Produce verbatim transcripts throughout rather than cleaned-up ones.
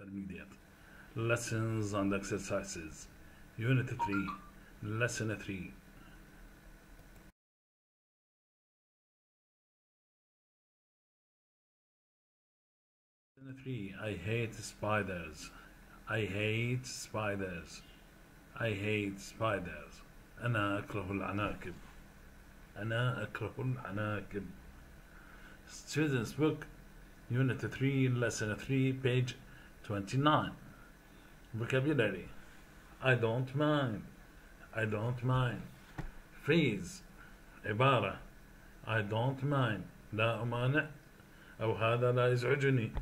intermediate. Lessons and exercises. Unit three. Lesson three. Lesson three. I hate spiders. I hate spiders. I hate spiders. أنا أكره العناكب. أنا أكره العناكب. Students book, Unit three, Lesson three, page twenty-nine. Vocabulary. I don't mind. I don't mind. Phrase. عبارة. I don't mind. لا أمانع أو هذا لا يزعجني.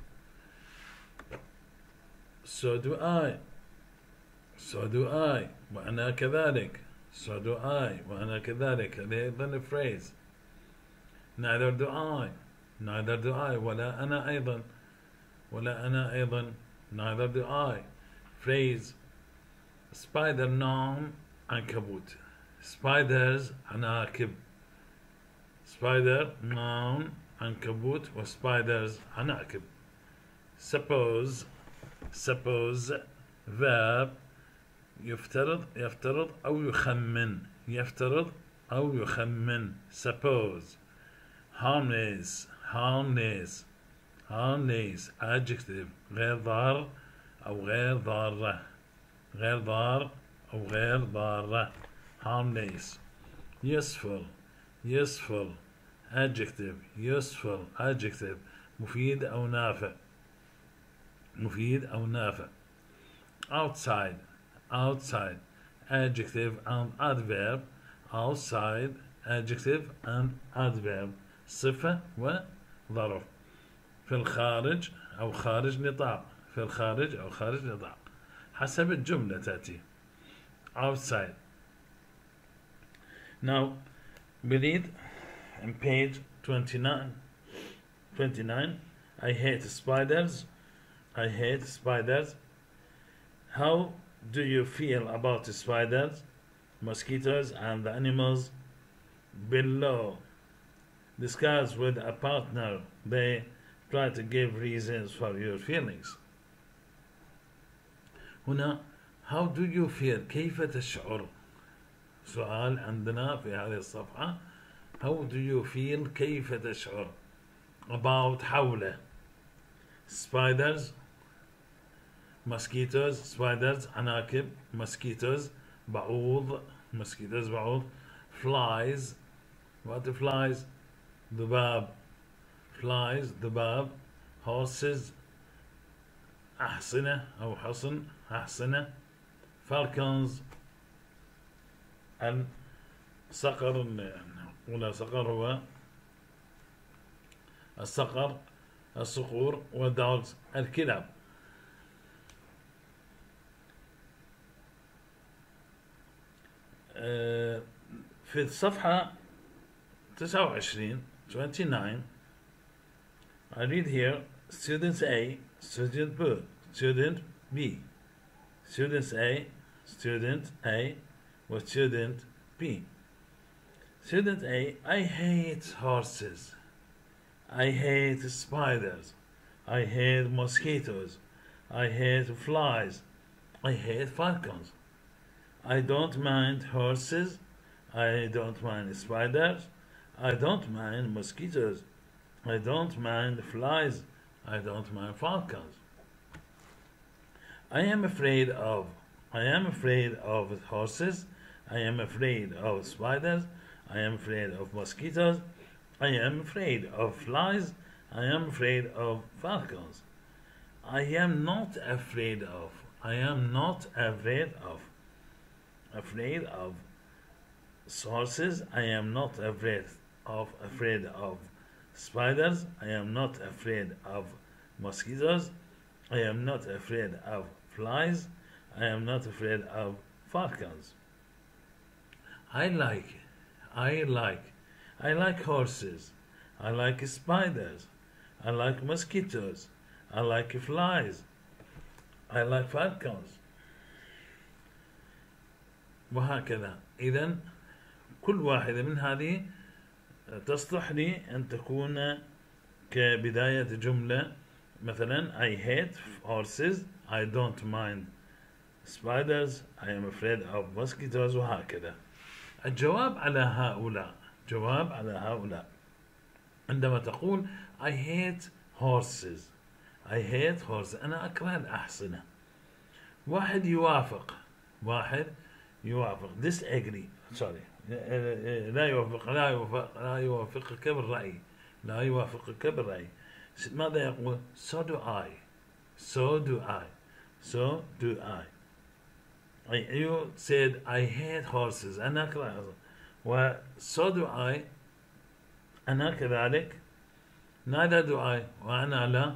So do I. So do I. وأنا كذلك. So do I. وأنا كذلك. هذه أيضا phrase. Neither do I. Neither do I. ولا أنا أيضا. ولا أنا أيضا. Neither do I. Phrase. Spider noun عنكبوت. Spiders عناكب. Spider noun عنكبوت و spiders عناكب. Suppose. Suppose. Verb. يفترض يفترض أو يخمن. يفترض أو يخمن. Suppose. Harmless. Harmless. Harmless. Adjective. غير ضار أو غير ضارة. غير ضار أو غير ضارة. Harmless. Useful. Useful. Adjective. Useful. Adjective. مفيد أو نافع. مفيد أو نافع. Outside. Outside. Adjective and adverb. Outside. Adjective and adverb. صفة وظرف. في الخارج أو خارج نطاق. في الخارج أو خارج نطاق. حسب الجملة تأتي. Outside. Now we read on page twenty-nine. twenty-nine. I hate spiders. I hate spiders. How do you feel about spiders, mosquitoes, and the animals below? Discuss with a partner. They try to give reasons for your feelings. هنا how do you feel كيف تشعر؟ سؤال عندنا في هذه الصفحة. how do you feel كيف تشعر about حوله. spiders, mosquitoes, spiders عناكب, mosquitoes بعوض, mosquitoes بعوض, flies, what flies? ذباب, flies ذباب, horses أحصنة أو حصن أحصنة, falcons الصقر. نقول صقر هو الصقر الصقور, والدوغز الكلاب. في الصفحة تسعة وعشرين twenty-nine. I read here students A, student B, student B, students A, student A, or student B. Student A, I hate horses. I hate spiders. I hate mosquitoes. I hate flies. I hate falcons. I don't mind horses. I don't mind spiders. I don't mind mosquitoes. I don't mind flies. I don't mind falcons. I am afraid of. I am afraid of horses. I am afraid of spiders. I am afraid of mosquitoes. I am afraid of flies. I am afraid of falcons. I am not afraid of. I am not afraid of. Afraid of horses. I am not afraid of. Afraid of spiders. I am not afraid of mosquitoes. I am not afraid of flies. I am not afraid of falcons. I like. I like. I like horses. I like spiders. I like mosquitoes. I like flies. I like falcons. وهكذا. إذن كل واحدة من هذه تصلح لي أن تكون كبداية جملة مثلا I hate horses, I don't mind spiders, I am afraid of mosquitoes وهكذا. الجواب على هؤلاء جواب على هؤلاء عندما تقول I hate horses I hate horses أنا أكره الأحصنة. واحد يوافق واحد يوافق disagree sorry لا يوافق لا يوافق لا يوافقك بالرأي لا يوافقك بالرأي. ماذا يقول so do I so do I so do I. You said I hate horses أنا أكره و so do I أنا كذلك neither do I وأنا لا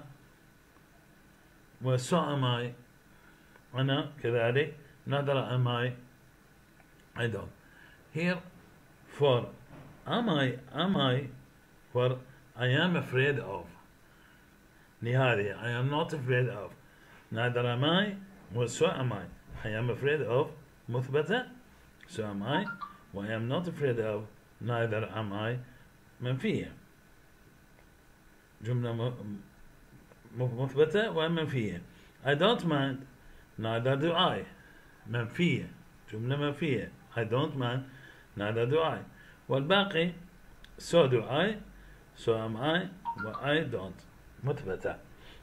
و so am I أنا كذلك neither am I I don't. Here for am I am I for I am afraid of لهذه I am not afraid of neither am I و so am I. I am afraid of مثبتة so am I و I am not afraid of neither am I منفية. جملة مثبتة ومنفية. I don't mind neither do I منفية جملة منفية. I don't mind neither do I. والباقي so do I so am I و I don't مثبتة.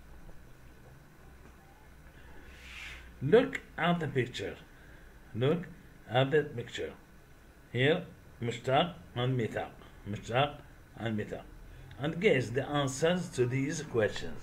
Look at the picture. Look at the picture. Here مشتق and ميثاق مشتق and ميثاق. And guess the answers to these questions.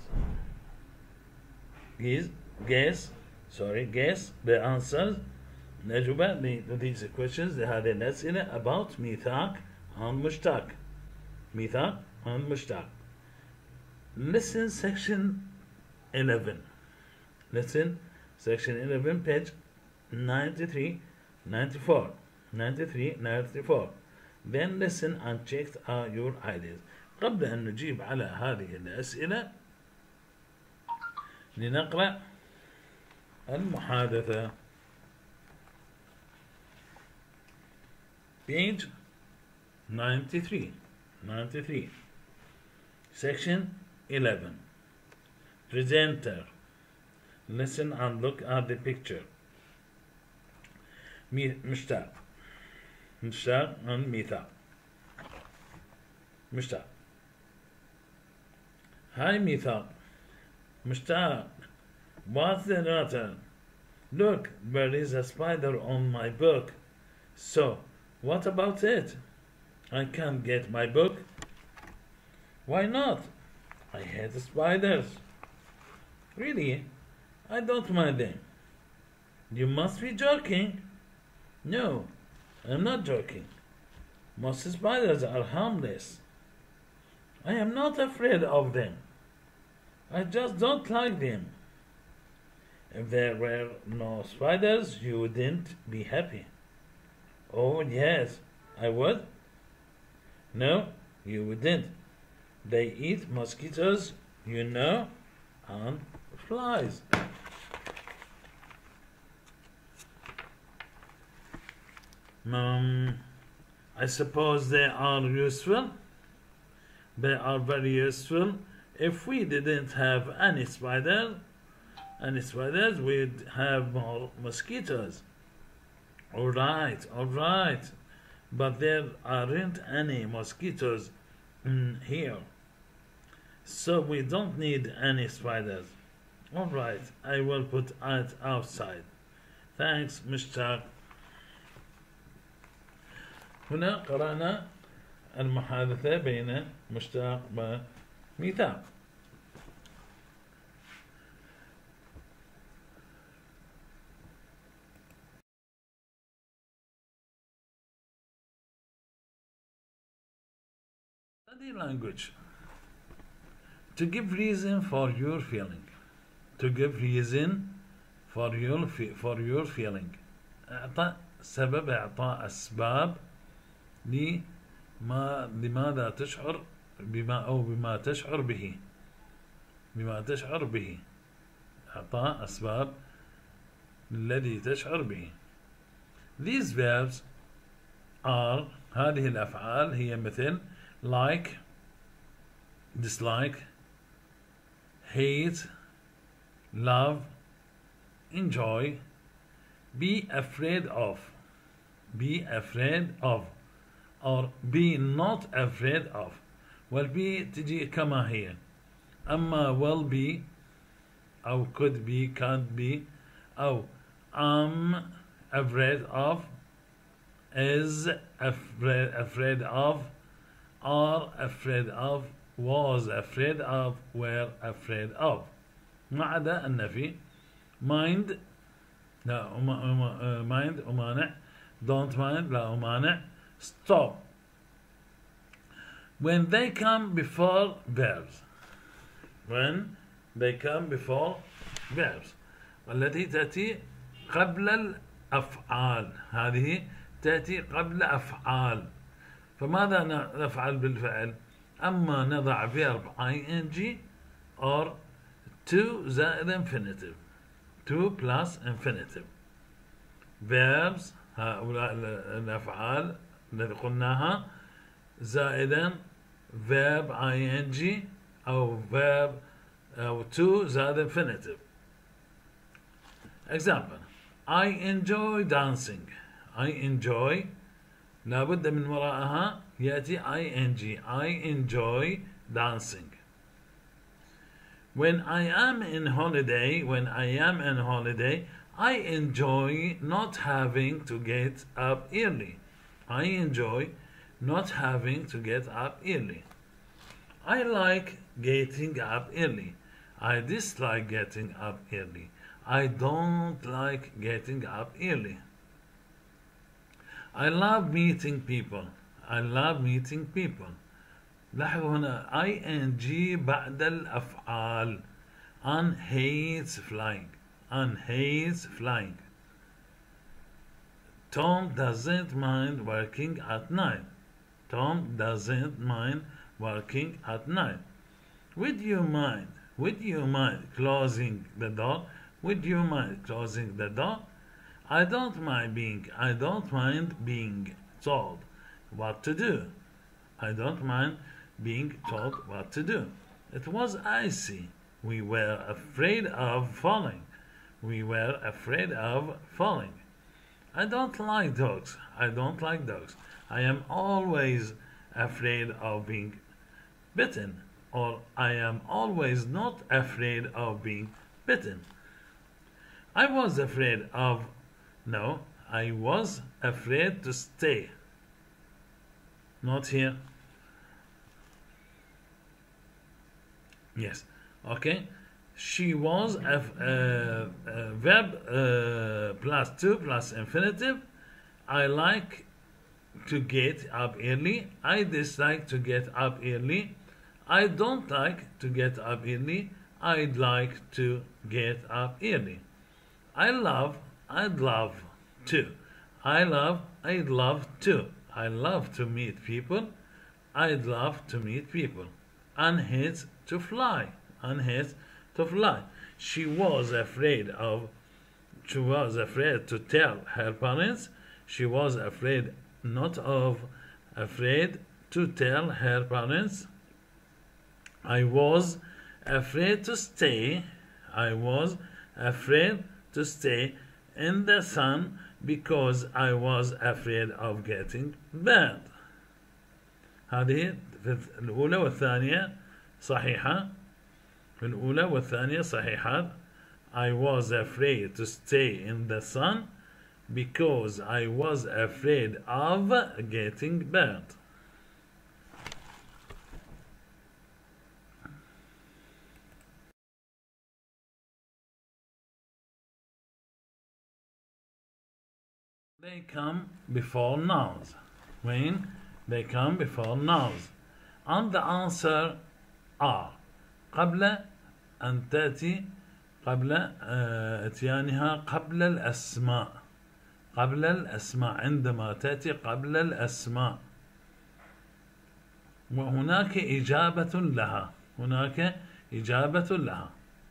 Guess, guess, sorry, guess the answers. الأجوبة to these questions لهذه الأسئلة about ميثاق and مشتق. ميثاق and مشتق. Listen section eleven. Listen section eleven page ninety-three, ninety-four. ninety-three, ninety-four. Then listen and check uh, your ideas. قبل أن نجيب على هذه الأسئلة لنقرأ المحادثة. Page ninety-three, ninety-three. Section eleven. Presenter. Listen and look at the picture. مشتاق مشتاق and ميثاق. مشتاق. Hi ميثاق. مشتاق. What's the matter? Look, there is a spider on my book. So, what about it? I can't get my book. Why not? I hate spiders. Really? I don't mind them. You must be joking. No, I'm not joking. Most spiders are harmless. I am not afraid of them. I just don't like them. If there were no spiders, you wouldn't be happy. Oh, yes, I would. No, you wouldn't. They eat mosquitoes, you know, and flies. Um, I suppose they are useful. They are very useful. If we didn't have any spider, any spiders, we'd have more mosquitoes. All right, all right. But there aren't any mosquitoes in here. So we don't need any spiders. All right, I will put it outside. Thanks, مشتاق. هنا قرأنا المحادثة بين مشتاق وميثاق. Study language. To give reason for your feeling. To give reason for your for your feeling. إعطاء سبب إعطاء أسباب لما لماذا تشعر بما أو بما تشعر به بما تشعر به. إعطاء أسباب الذي تشعر به. These verbs are هذه الأفعال هي مثل like, dislike, hate, love, enjoy, be afraid of, be afraid of, or be not afraid of. Well, be تجي كما هي. أما will be أو could be, can't be, أو am afraid of, is afraid, afraid of, are afraid of, was afraid of, were afraid of. ما عدا النفي. mind لا mind أمانع. don't mind لا أمانع. stop when they come before verbs. when they come before verbs. والتي تأتي قبل الأفعال. هذه تأتي قبل أفعال. فماذا نفعل بالفعل؟ أما نضع verb ing or to زائد infinitive. to plus infinitive. verbs هؤلاء الأفعال التي قلناها زائدا verb ing أو verb أو to زائد infinitive. example: I enjoy dancing. I enjoy لابد من وراءها يأتي ing. I enjoy dancing. when I am in holiday when I am in holiday I enjoy not having to get up early. I enjoy not having to get up early. I like getting up early. I dislike getting up early. I don't like getting up early. I love meeting people. I love meeting people. لاحظوا هنا ing بعد الأفعال. Anne hates flying. Anne hates flying. Tom doesn't mind working at night. Tom doesn't mind working at night. Would you mind? Would you mind closing the door? Would you mind closing the door? I don't mind being I don't mind being told what to do. I don't mind being told what to do. It was icy. We were afraid of falling. We were afraid of falling. I don't like dogs. I don't like dogs. I am always afraid of being bitten. Or I am always not afraid of being bitten. I was afraid of No, I was afraid to stay. Not here. Yes. Okay. She was a, uh, uh, verb uh, plus two plus infinitive. I like to get up early. I dislike to get up early. I don't like to get up early. I'd like to get up early. I love I'd love to. I love, I'd love to. I love to meet people. I'd love to meet people. Anne hates to fly. Anne hates to fly. She was afraid of, she was afraid to tell her parents. She was afraid not of, afraid to tell her parents. I was afraid to stay. I was afraid to stay in the sun because I was afraid of getting burned. هذه في الأولى والثانية صحيحة. في الأولى والثانية صحيحة. I was afraid to stay in the sun because I was afraid of getting burned. They come before nouns. When they come before nouns. And the answer are قبل أن تأتي قبل اتيانها قبل الأسماء. قبل الأسماء عندما تأتي قبل الأسماء. وهناك إجابة لها. هناك إجابة لها.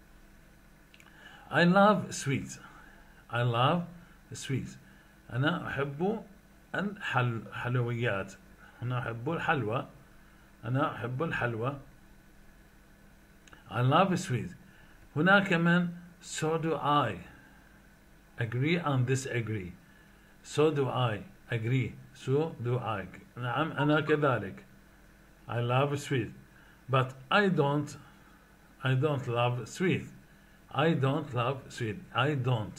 I love sweets. I love sweets. أنا أحب الحلويات. أنا أحب الحلوى. أنا أحب الحلوى. I love sweet. هناك من so do I. Agree and disagree. So do I. Agree. So do I. نعم أنا كذلك. I love sweet. But I don't I don't love sweet. I don't love sweet. I don't.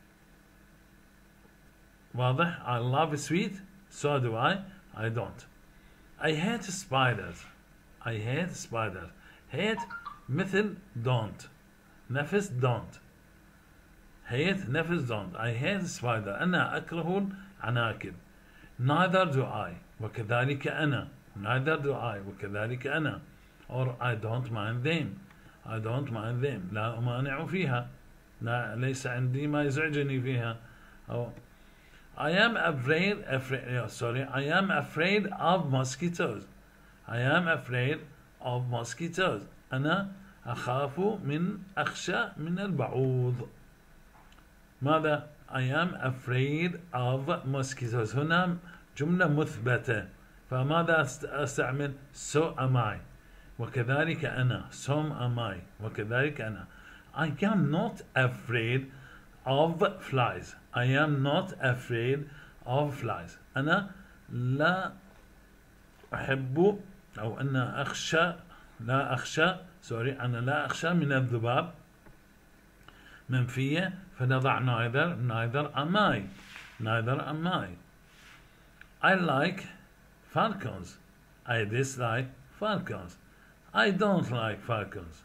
واضح؟ I love sweet. So do I. I don't. I hate spiders. I hate spiders. Hate مثل don't. نفس don't. hate نفس don't. I hate spider. أنا أكره العناكب. Neither do I. وكذلك أنا. Neither do I. وكذلك أنا. Or I don't mind them. I don't mind them. لا أمانع فيها. لا ليس عندي ما يزعجني فيها. أو I am afraid, afraid sorry, I am afraid of mosquitoes. I am afraid of mosquitoes. أنا أخاف من أخشى من البعوض. ماذا؟ I am afraid of mosquitoes. هنا جملة مثبتة. فماذا أستعمل؟ So am I. وكذلك أنا. So am I. وكذلك أنا. I am not afraid of flies. I am not afraid of flies. أنا لا أحب أو أنا أخشى لا أخشى sorry أنا لا أخشى من الذباب. منفية فنضع neither neither am I. Neither am I. I like falcons. I dislike falcons. I don't like falcons.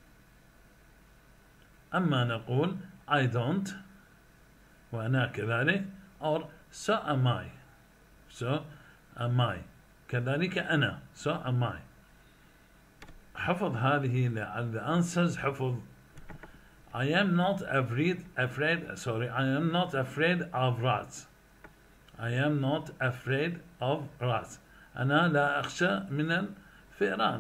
أما نقول I don't وأنا كذلك or so am I. So am I. كذلك أنا. So am I. حفظ هذه the answers حفظ. I am not afraid afraid sorry I am not afraid of rats. I am not afraid of rats. أنا لا أخشى من الفئران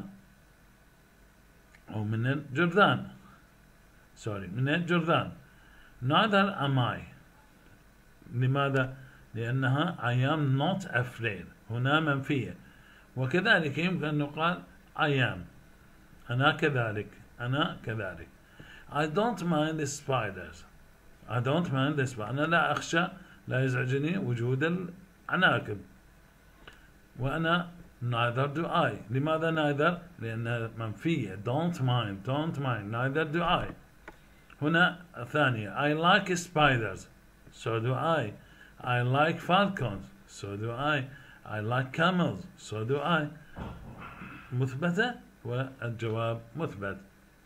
أو من الجرذان. sorry من الجرذان. Neither am I. لماذا؟ لأنها I am not afraid. هنا منفية. وكذلك يمكن أن نقال I am. أنا كذلك. أنا كذلك. I don't mind the spiders. I don't mind the spiders. أنا لا أخشى لا يزعجني وجود العناكب. وأنا neither do I. لماذا neither؟ لأنها منفية. Don't mind. Don't mind. Neither do I. هنا ثانية. I like spiders. So do I. I like falcons. So do I. I like camels. So do I. مثبتة والجواب مثبت.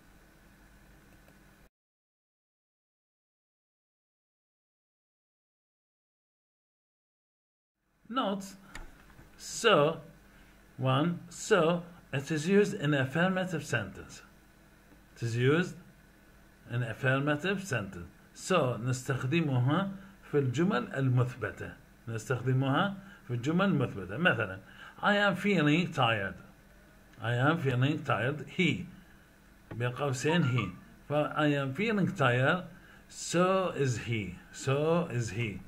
Note. So, one, so, it is used in affirmative sentence. It is used in affirmative sentence. So, نستخدمها في الجمل المثبتة. نستخدمها في الجمل المثبتة. مثلا, I am feeling tired. I am feeling tired. He. بين قوسين he. ف I am feeling tired. So is he. So is he.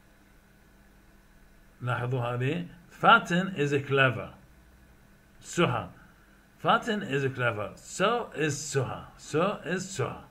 لاحظوا هذه. Fatin is clever. Suha. Fatin is clever. So is Suha. So is Suha.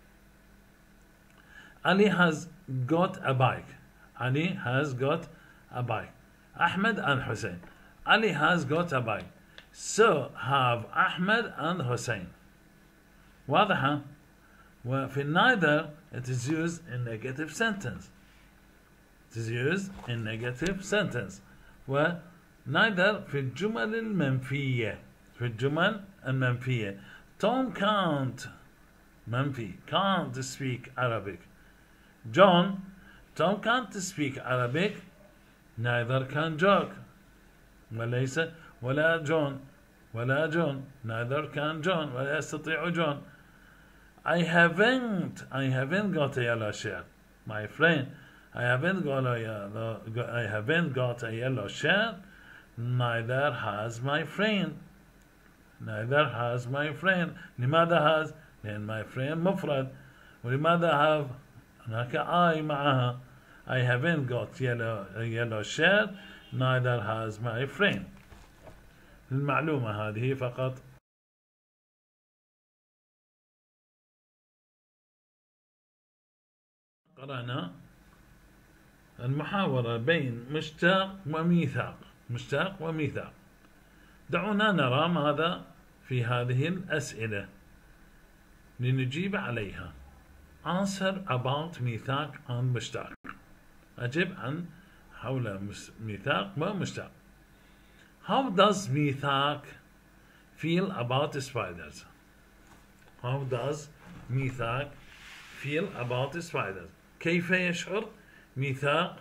Ali has got a bike. Ali has got a bike. Ahmed and Hussein. Ali has got a bike. So have Ahmed and Hussein. واضحة. وفي neither it is used in negative sentence. It is used in negative sentence. و neither في الجمل المنفية. في الجمل المنفية. Tom can't منفي can't speak Arabic. John, Tom can't speak Arabic. Neither can Jack. وليس ولا John ولا John. Neither can John. ولا يستطيع John. I haven't I haven't got a yellow shirt. My friend, I haven't got a yellow, I haven't got a yellow shirt. Neither has my friend. Neither has my friend. لماذا has؟ لأن my friend مفرد. ولماذا have؟ هناك I معها. I haven't got yellow, a yellow shirt. Neither has my friend. المعلومة هذه فقط. قرأنا المحاورة بين مشتاق وميثاق. مشتاق وميثاق. دعونا نرى ماذا في هذه الأسئلة لنجيب عليها. Answer about ميثاق and مشتاق. أجب عن حول ميثاق ومشتاق. How does ميثاق feel about spiders? How does ميثاق feel about spiders? كيف يشعر ميثاق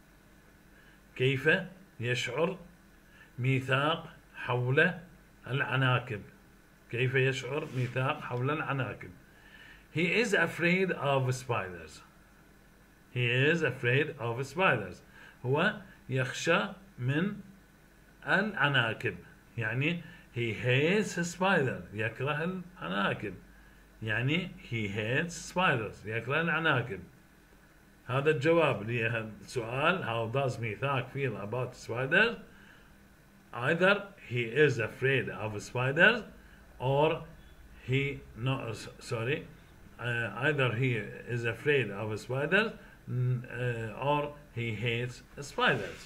كيف يشعر ميثاق حول العناكب. كيف يشعر ميثاق حول العناكب. He is afraid of spiders. He is afraid of spiders. هو يخشى من العناكب. يعني he hates spiders. يكره العناكب. يعني he hates spiders. يكره العناكب. هذا الجواب للسؤال how does ميثاق feel about spiders. Either he is afraid of spiders or he no sorry uh, either he is afraid of spiders uh, or he hates spiders.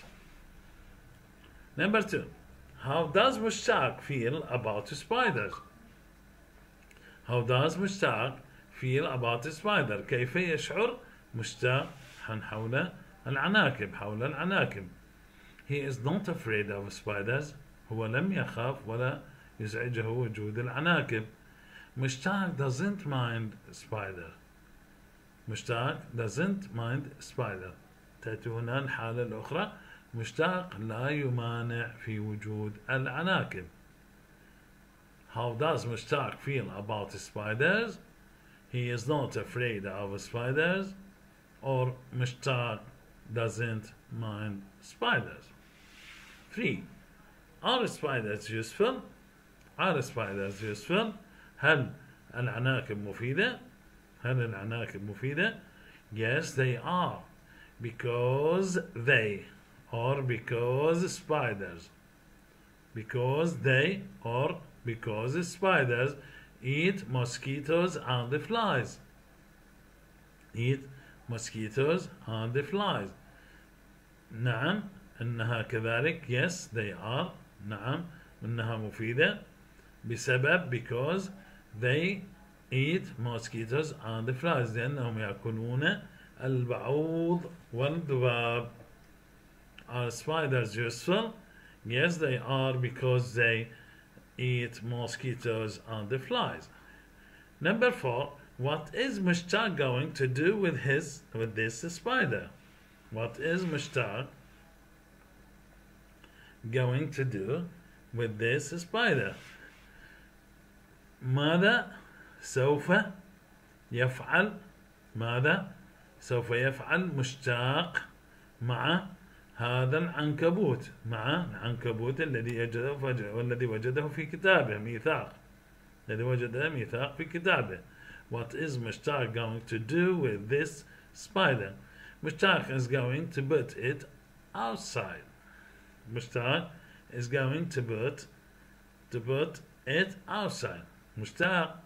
Number two, how does مشتاق feel about spiders? How does مشتاق feel about spider. كيف يشعر مشتاق حول العناكب حول العناكب. He is not afraid of spiders. هو لم يخاف ولا يزعجه وجود العناكب. مشتاق doesn't mind spider. مشتاق doesn't mind spider. تأتي هنا الحالة الأخرى. مشتاق لا يمانع في وجود العناكب. How does مشتاق feel about spiders? He is not afraid of spiders. Or مشتاق doesn't mind spiders. Three. Are spiders useful? Are spiders useful? هل العناكب مفيدة؟ هل العناكب مفيدة؟ Yes, they are. Because they or because spiders. Because they or because spiders eat mosquitoes and flies. Eat mosquitoes and flies. نعم إنها كذلك. Yes, they are. نعم إنها مفيدة بسبب because they eat mosquitoes and flies لأنهم يأكلون البعوض والذباب. Are spiders useful? Yes, they are because they eat mosquitoes and flies. Number four. What is مشتاق going to do with his with this spider? What is مشتاق going to do with this spider? ماذا سوف يفعل ماذا سوف يفعل مشتاق مع هذا العنكبوت مع العنكبوت الذي وجده والذي وجده في كتابه ميثاق الذي وجده ميثاق في كتابه. What is مشتاق going to do with this spider? مشتاق is going to put it outside. مشتاق is going to put to put it outside. مشتاق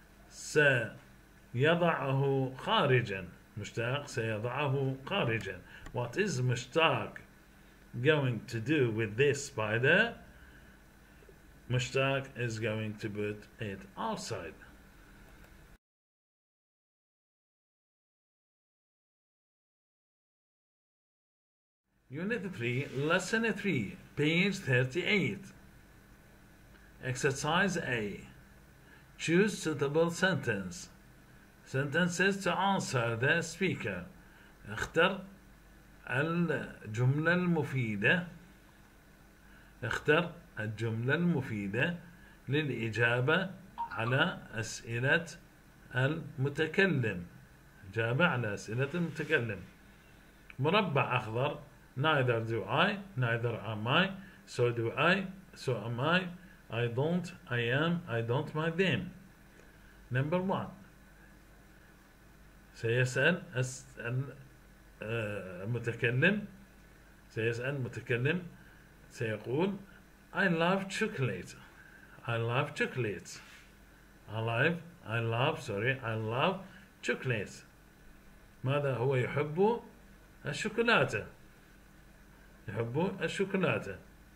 سيضعه خارجا. مشتاق سيضعه خارجا. What is مشتاق going to do with this spider? مشتاق is going to put it outside. Unit three, Lesson three, page thirty-eight. Exercise A. Choose suitable sentence. Sentences to answer the speaker. اختر الجملة المفيدة. اختر الجملة المفيدة للإجابة على أسئلة المتكلم. إجابة على أسئلة المتكلم. مربع أخضر. Neither do I, neither am I, so do I, so am I, I don't, I am, I don't mind them. Number one. سيسأل المتكلم سيسأل المتكلم سيقول I love chocolate. I love chocolate. I love, I love, sorry, I love chocolate. ماذا هو يحب؟ الشوكولاتة، يحب الشوكولاتة.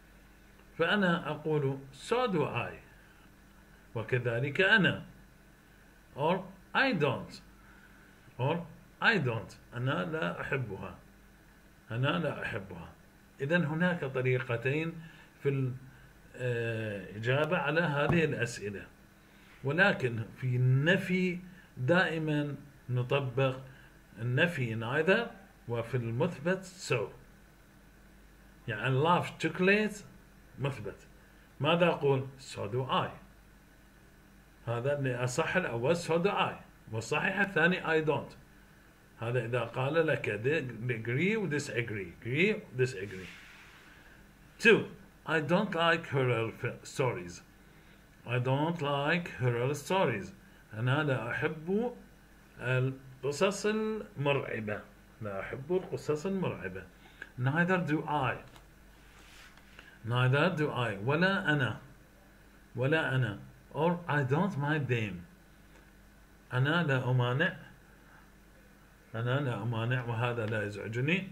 فأنا أقول so do I، وكذلك أنا. or I don't or I don't أنا لا أحبها، أنا لا أحبها. إذن هناك طريقتين في الإجابة على هذه الأسئلة، ولكن في النفي دائما نطبق النفي neither، وفي المثبت so. يعني love chocolate مثبت، ماذا أقول؟ so do I. هذا اللي أصح الأول so do I، والصحيح الثاني I don't. هذا إذا قال لك agree و disagree، agree و disagree. two. I don't like horror stories. I don't like horror stories. أنا لا أحب القصص المرعبة، لا أحب القصص المرعبة. neither do I neither do I ولا أنا ولا أنا or I don't mind them. أنا لا أمانع أنا لا أمانع وهذا لا يزعجني.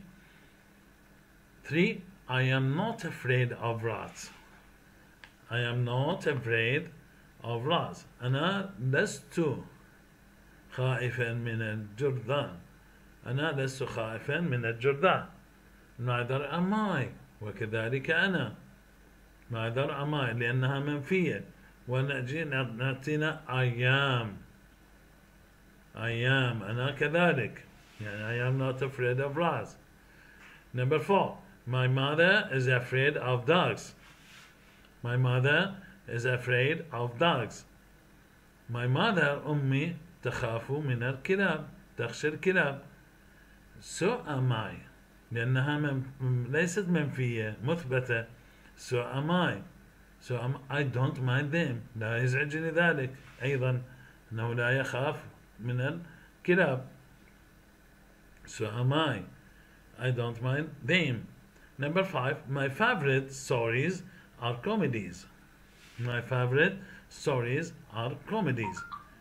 three. I am not afraid of rats. I am not afraid of rats. أنا لست خائفا من الجرذان، أنا لست خائفا من الجرذان. neither am I، وكذلك أنا. neither am I لأنها منفية، ونجي نأتينا I am I am أنا كذلك، يعني I am not afraid of rats. number four. My mother is afraid of dogs. My mother is afraid of dogs. My mother أمي تخاف من الكلاب، تخشى الكلاب. so am I لأنها من ليست منفية، مثبتة. so am I so am I don't mind them، لا يزعجني ذلك أيضا، أنه لا يخاف من الكلاب. so am I I don't mind them. number five. My favorite stories are comedies. My favorite stories are comedies.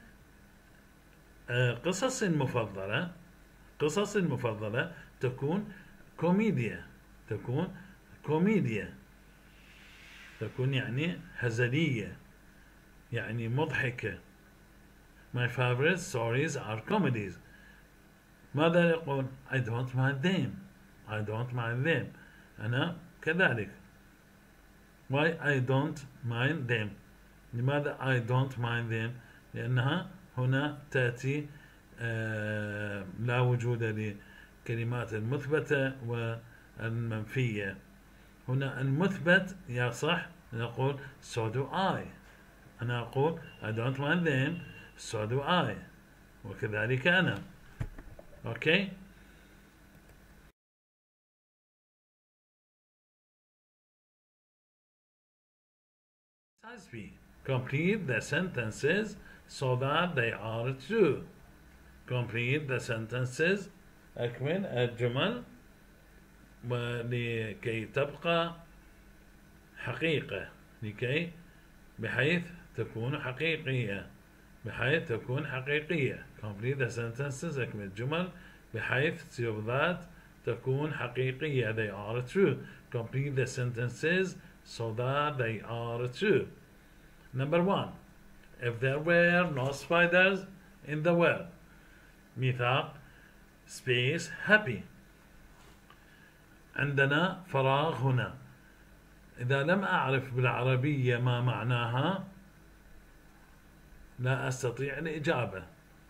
قصص المفضلة قصص المفضلة تكون كوميديا، تكون كوميديا تكون يعني هزلية، يعني مضحكة. My favorite stories are comedies. ماذا يقول؟ I don't mind them I don't mind them أنا كذلك. Why I don't mind them؟ لماذا I don't mind them؟ لأنها هنا تأتي آه لا وجود لكلمات المثبتة والمنفية. هنا المثبت يصح نقول so do I، أنا أقول I don't mind them so do I، وكذلك أنا. okay. B. Complete the sentences so that they are true. Complete the sentences. أكمل الجمل ولكي تبقى حقيقة، لكي بحيث تكون حقيقية، بحيث تكون حقيقية. Complete the sentences. أكمل الجمل بحيث so that تكون حقيقية. They are true. Complete the sentences so that they are true. Number one. If there were no spiders in the world. ميثاق space happy. عندنا فراغ هنا. إذا لم أعرف بالعربية ما معناها لا أستطيع الإجابة.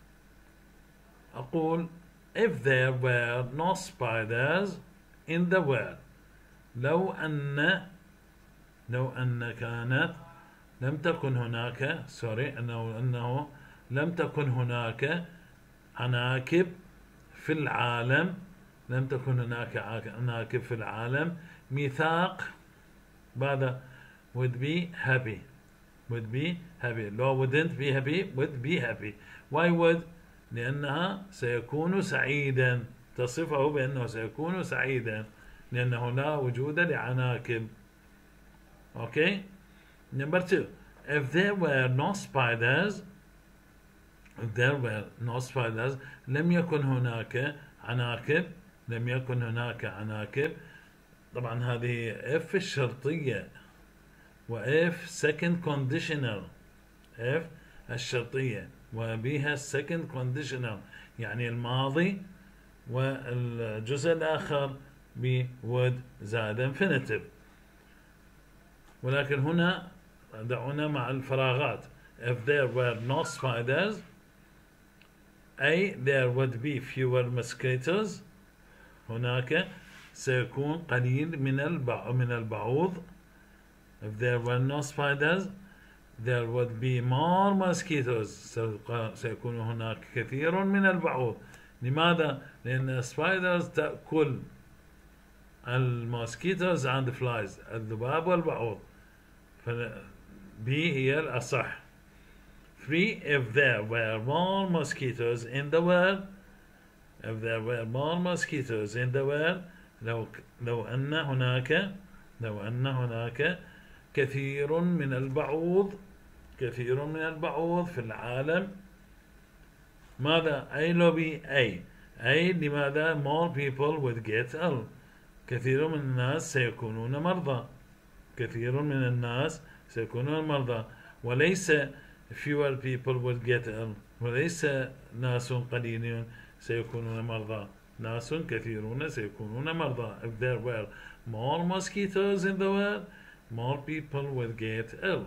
أقول if there were no spiders in the world. لو أن لو أن كانت لم تكن هناك سوري أنه أنه لم تكن هناك عناكب في العالم، لم تكن هناك عناكب في العالم. ميثاق بعد would be happy would be happy. لو wouldn't be happy would be happy. why would؟ لأنها سيكون سعيدا، تصفه بأنه سيكون سعيدا لأنه لا وجود لعناكب. okay. number two. If there were no spiders if there were no spiders لم يكن هناك عناكب لم يكن هناك عناكب. طبعا هذه if الشرطية و if second conditional if الشرطية وبها second conditional يعني الماضي والجزء الآخر ب would زائد infinitive. ولكن هنا دعونا مع الفراغات. if there were no spiders أي there would be fewer mosquitoes هناك سيكون قليل من البع من البعوض. if there were no spiders there would be more mosquitoes سيكون هناك كثير من البعوض. لماذا؟ لأن spiders تأكل المosquitoes and flies الذباب والبعوض. ف B هي الأصح. three if there were more mosquitoes in the world if there were more mosquitoes in the world لو لو أن هناك لو أن هناك كثير من البعوض كثير من البعوض في العالم. ماذا؟ أي لو بي أي أي لماذا more people would get ill كثير من الناس سيكونون مرضى كثير من الناس سيكونون مرضى. وليس fewer people would get ill وليس ناس قليلون سيكونون مرضى ناس كثيرون سيكونون مرضى. if there were more mosquitoes in the world more people would get ill.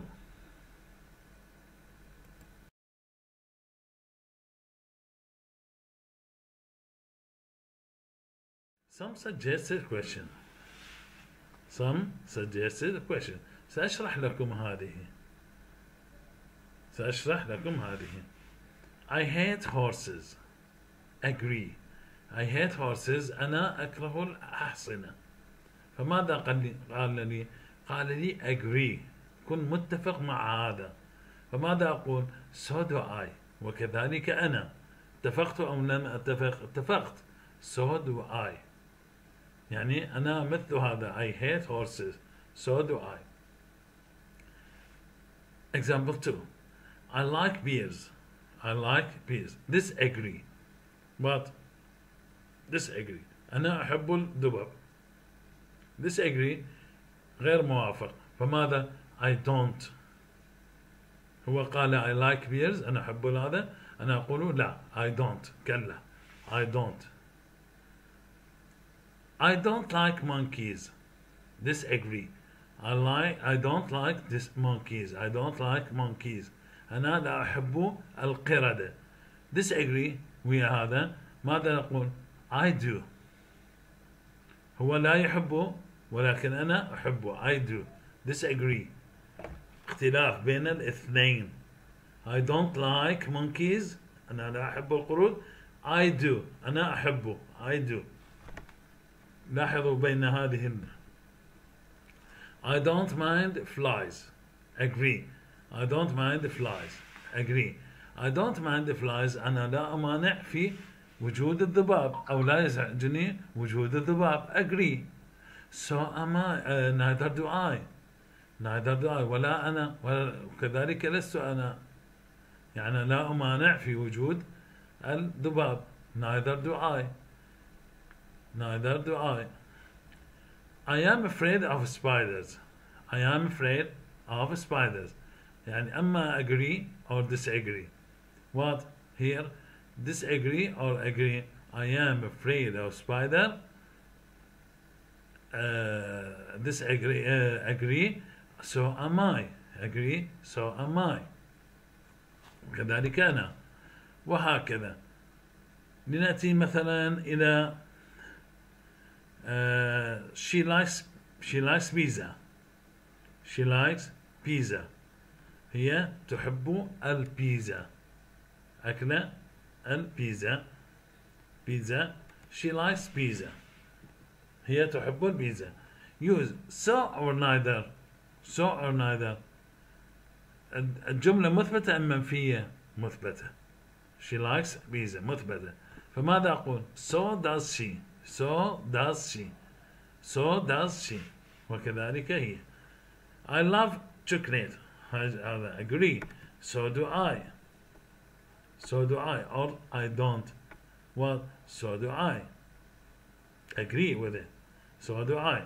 some suggested question some suggested question سأشرح لكم هذه سأشرح لكم هذه. I hate horses agree I hate horses أنا أكره الأحصنة. فماذا قال لي قال لي قال لي agree كن متفق مع هذا. فماذا أقول so do I وكذلك أنا. اتفقت أو لم أتفق؟ اتفقت so do I يعني أنا مثل هذا I hate horses so do I. example two I like beers I like beers disagree but disagree أنا أحب الدبب disagree غير موافق. فماذا I don't هو قال I like beers أنا أحب هذا أنا أقول لا I don't كلا I don't I don't like monkeys disagree I like I don't like this monkeys I don't like monkeys أنا لا أحب القردة. disagree ويا هذا ماذا نقول I do هو لا يحبه ولكن أنا أحبه I do disagree اختلاف بين الاثنين. I don't like monkeys أنا لا أحب القرود I do أنا أحبه I do. لاحظوا بين هذه ال I don't mind flies agree I don't mind flies agree I don't mind flies أنا لا أمانع في وجود الذباب أو لا يزعجني وجود الذباب agree so am I uh, neither do I neither do I ولا أنا وكذلك لست أنا يعني لا أمانع في وجود الذباب neither do I neither do I. I am afraid of spiders I am afraid of spiders يعني أما agree or disagree. what here disagree or agree I am afraid of spider uh, disagree uh, agree so am I agree so am I كذلك أنا وهكذا. لنأتي مثلا إلى uh, she likes she likes pizza she likes pizza هي تحب البيتزا أكلة البيتزا بيتزا she likes pizza هي تحب البيتزا. use so or neither so or neither الجملة مثبتة أم منفية؟ مثبتة. she likes pizza مثبتة. فماذا أقول so does she so does she so does she وكذلك هي. I love chocolate هذا agree so do I so do I, or I don't. Well, so do I. Agree with it. So do I.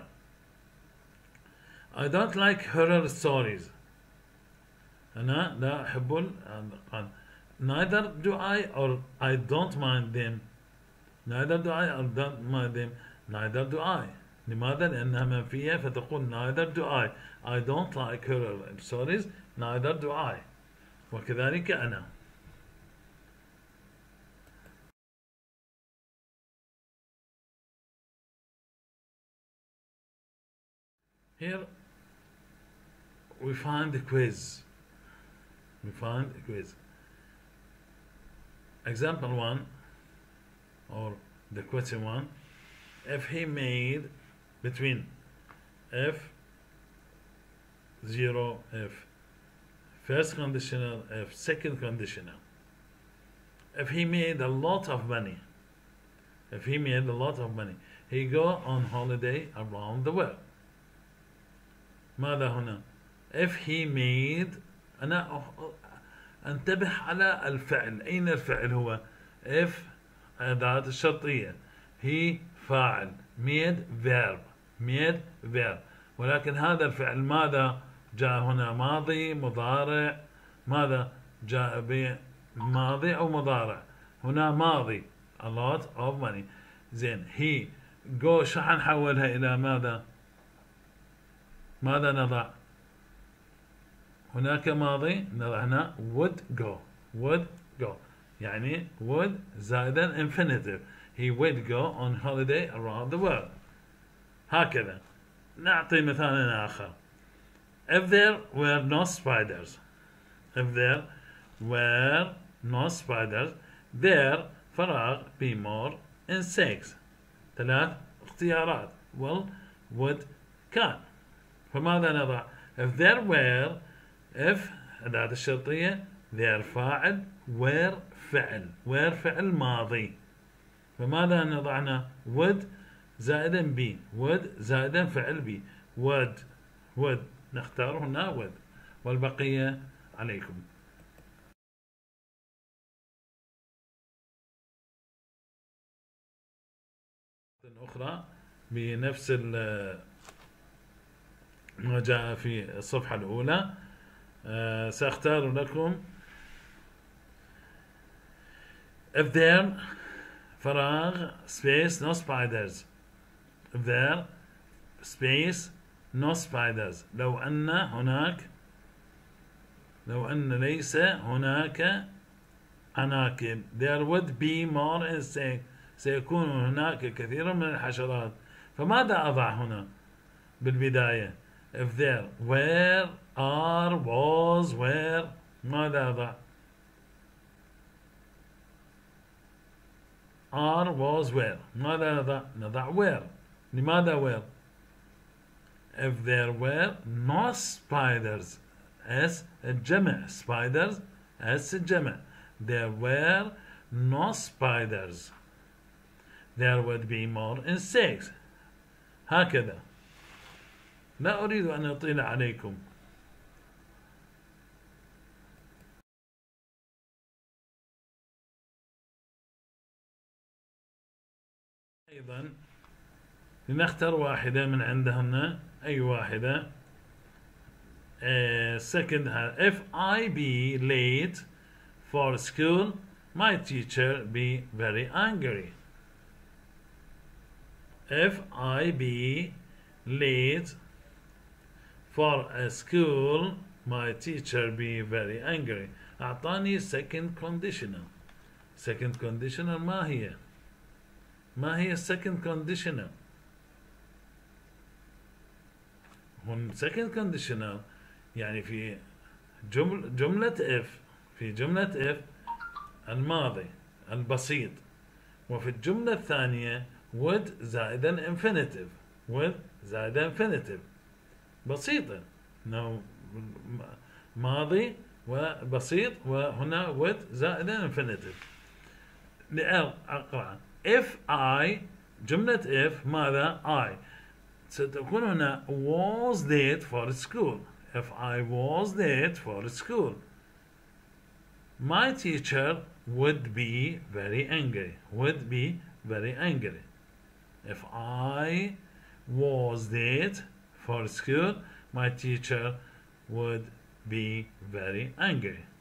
I don't like horror stories. أنا لا أحب ال- neither do I or I don't mind them. Neither do I or don't mind them. Neither do I. لماذا؟ لأنها منفية فتقول neither do I. I don't like horror stories. Neither do I. وكذلك أنا. Here we find the quiz. We find a quiz. Example one, or the question one, if he made between if zero, if first conditional, if second conditional, if he made a lot of money, if he made a lot of money, he go on holiday around the world. ماذا هنا؟ if he made أنا انتبه على الفعل. أين الفعل هو؟ if أداة الشرطية. he فاعل. made verb. made verb. ولكن هذا الفعل ماذا جاء هنا؟ ماضي مضارع. ماذا جاء بماضي أو مضارع؟ هنا ماضي. a lot of money. زين he go شو حنحولها إلى ماذا؟ ماذا نضع؟ هناك ماضي نضع هنا would go. would go يعني would زائدا infinitive. he would go on holiday around the world. هكذا. نعطي مثال آخر. if there were no spiders, if there were no spiders, there فراغ be more insects. ثلاث اختيارات. well, would, can. فماذا نضع؟ if there were if أداة الشرطية there فاعل were فعل were فعل ماضي. فماذا نضعنا؟ would زائدا be would زائدا فعل be would would نختار هنا would والبقية عليكم. أخرى بنفس ما جاء في الصفحة الأولى. أه سأختار لكم if there فراغ space no spiders. if there space no spiders. لو أن هناك لو أن ليس هناك عناكب. there would be more insects. سيكون هناك كثير من الحشرات. فماذا أضع هنا بالبداية؟ if there were are was were ماذا أضع؟ are was were ماذا نضع؟ نضع were. لماذا were؟ if there were no spiders s الجمع spiders s الجمع there were no spiders there would be more insects. هكذا. لا أريد أن أطيل عليكم. أيضا لنختار واحدة من عندهن. أي واحدة؟ uh, second if I be late for school my teacher be very angry. if I be late for a school my teacher be very angry. أعطاني second conditional. second conditional ما هي؟ ما هي second conditional؟ هون second conditional يعني في جمل جملة if في جملة if الماضي البسيط. وفي الجملة الثانية would زائدا infinitive. would زائدا infinitive بسيطة. no ماضي وبسيط وهنا would زائدا infinitive. أقرأ if I جملة if ماذا؟ I ستكون هنا was late for school. if I was late for school my teacher would be very angry. Would be very angry. If I was late for school, my teacher would be very angry.